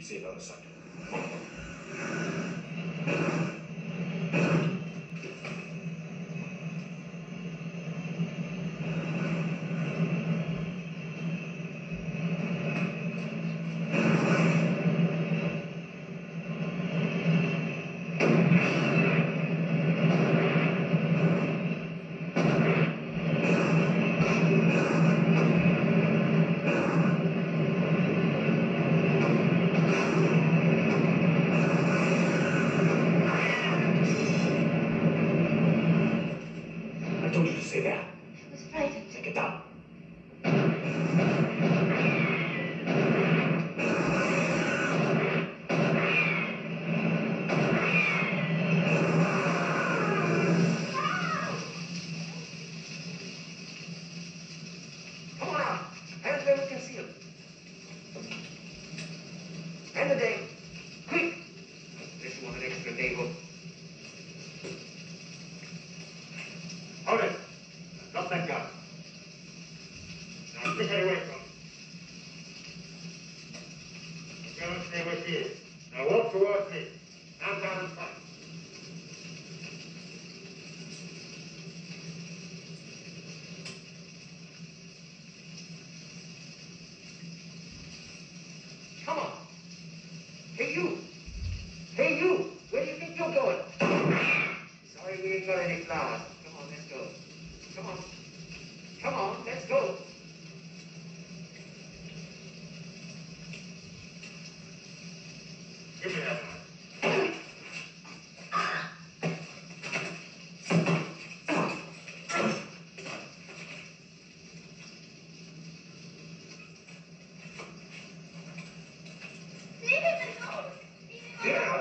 keep safe out of sight. I told you to stay there. I was frightened. Take it down. Come on out. Hands where we can see him. And the dame. Quick. Unless you want an extra navel. Hold it. Drop that gun. Now, take it away from him. The gun will stay with you. Now walk towards me. Hands down and fight. Come on. Hey, you. Hey, you. Where do you think you're going? Sorry, we ain't got any flowers. Come on, let's go. Come on. Come on, let's go. Give me that one. Leave him alone. Leave him alone.